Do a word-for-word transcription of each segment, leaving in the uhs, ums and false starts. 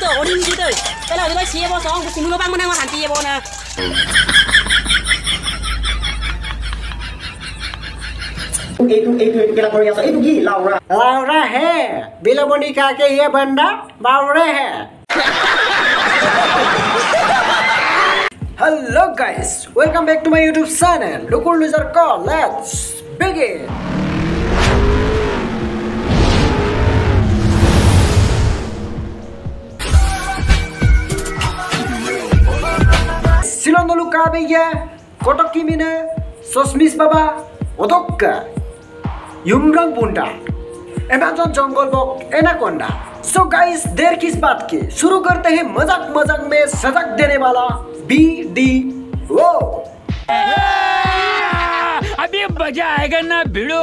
어린 이들. Đây là đứa chia bò xong, cùng nó băng bên đang hoàn chia bò nè. Itu itu itu kira Korea itu gini Laura. Laura है bila mau nikah के ये बंदा बावरे है. Hello guys, welcome back to my YouTube channel. Lukul Loser Call. Let's begin. Silon dulu kabe ya. Kotok kimine, sosmis baba, odokka. Yumrang bunda, Amazon जंगल बॉक anaconda. So guys, देर किस बात की, शुरू करते हैं मजाक मजाक में सजग देने वाला बी डी ओ. अभी मजा आएगा ना भिड़ो.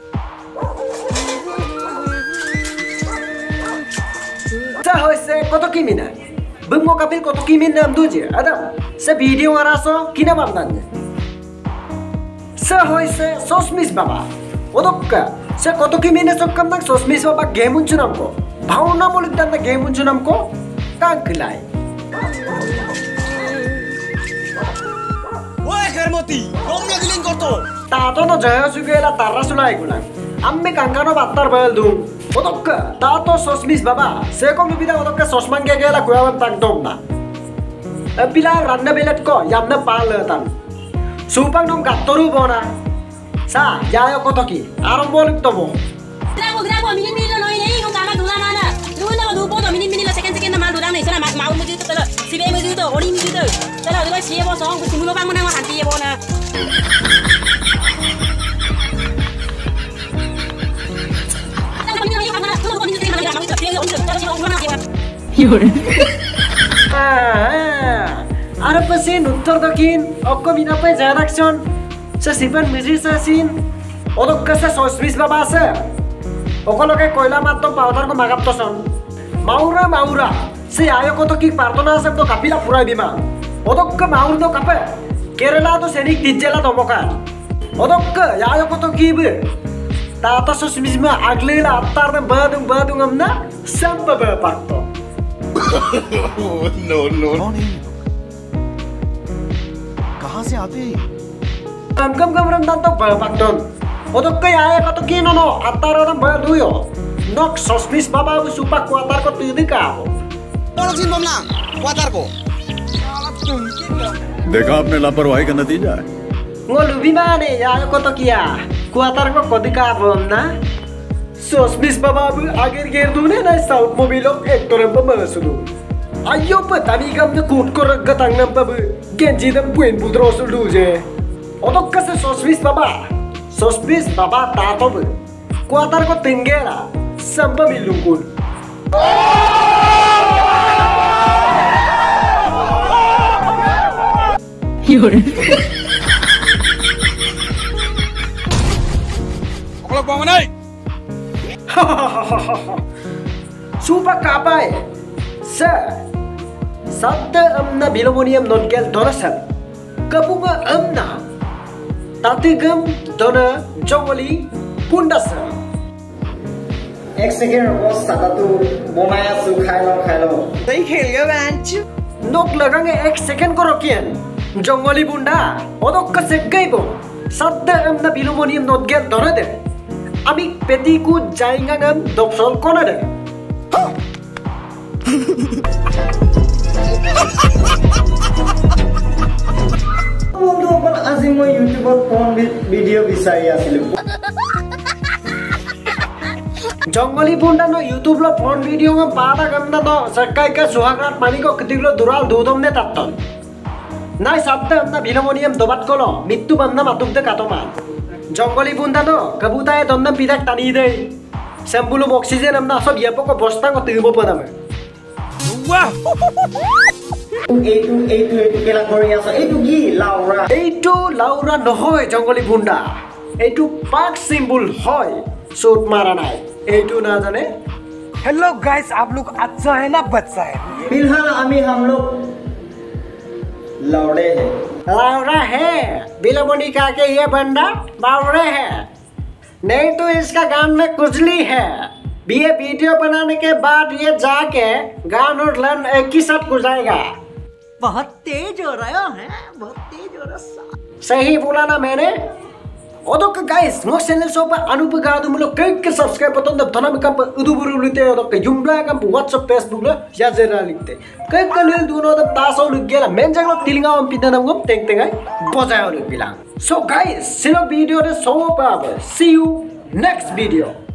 Seharusnya koto kimina, bengok kapil koto kimina amduje, ada. Se video ngaraso kina bamdannya. Seharusnya sosmis baba. Odokka, saya koto kimine sokam nak sosmis baba game uncunam ko. Bhauna bolik dan game uncunam ko, kangkelai. Woi Hermoti, romnya giling koto. Tato no jaya sugela tarra sulai gulang. Amme kangkano battar bel dung. Odokka, tato sosmis baba. Saya kom lubida odokka sosman gela kuawan tak dom na. Bila randa belet ko, yamna paletan. Supang dong katoru bona. Sa, jayo koto ki, aram bolik tomo. Grapo, grapo, minin minin lo ini, kung kama dula mana. Dula ko dupo to, minin minin lo second second na mal dula na isa na mau mo dito tala. Sibe mo dito, orin mo dito. Tala, dito siya mo song, kung simulo pa mo na mahanti mo na. Yun. Ah, arap pasin uttor dakin, okko mina pa jadaksyon. Sa sipan musician sin, odok kasa sosmis baba se. Okoloke koila matto powder ko magap to son. Maura maura, se ayo koto ki partona sab to kapila purai bima. Odok ka maur to kape. Kerala to senik tijela tomokan. Odok ka ayo koto ki be. Tata sosmis ma agle la attar de badung badung amna samba ba pakto. No no. कौन है ये लोग? कहाँ से आते हैं? Kam kam kam ram tanto ba pakton. Odok ka ayo koto ki no no attar adam ba duyo. Nok sosmis baba u supak ko attar ko tudi ka. Tolong sin bom na, watar ko. देखा आपने लापरवाही का नतीजा है. Ngolubi mane ayo koto kiya. Kuatar ko kodika bom na. Sosmis baba bu ager ger dune na South Mobile ektor ba masudu. Ayo patani kam na kut ko ragatang nam pa bu. Genji dam buen budro sulu je. Odok ka se sosmis baba. Sosmis baba tato bu. Kuatar ko tingera. Samba milungkul. Yun. Kalau bang mana? Supa kapai. Sa. Sabda amna bilomonium non-gel donasal. Kabunga amna. Tatigam dona jongoli pundasa. एक second बस साता तू बनाया सु खाइलो खाइलो. Tôi खेल các bạn chứ. Nok lagange ek second ko rokian. Jongoli bunda. Odok ka segaibo. Sabda amna bilomonium non-gel donade. Ami petiku jaingangam dopsol konade. Untuk apa asing mau YouTuber phone video bisa ya film. Jongoli bunda no YouTube lo phone video ngam pada gamna no sakai ka suhagrat mani ko ketiglo dural dudom ne tatton. Nai sabda amna bilomonium dobat kolo mittu bamna matuk de katoman. Jongoli bunda no kabuta e donnam pidak tani dei. Sambulu oxygen amna sob yepo ko bostang ko tibo padame. Wow. Itu itu itu kira Korea itu gini Laura. Itu Laura nohoy jongoli bunda. Itu पाक symbol होय सूट मारा नाय एटू ना जाने। Hello guys, आप लोग अच्छा है ना बच्चा है? फिलहाल अभी हम लोग लौड़े हैं। लौड़ा है बिलमुनी का के ये बंदा बावड़े है, नहीं तो इसका गांव में कुचली है। ये वीडियो बनाने के बाद ये जाके गान और लन एक ही साथ घुस जाएगा। बहुत तेज हो रहा है, बहुत तेज हो रहा। सही बोला ना मैंने? Odok guys, no channel sopa anupa gadu mulo kek ke subscribe button da thana mikam udu buru lite odok ke jumla kam WhatsApp Facebook la ya zera likte kek kalil duno da taso lugela menjang lo tilinga om pidana ngom teng teng ai bojay olu bilang. So guys, sino video de so pa see you next video.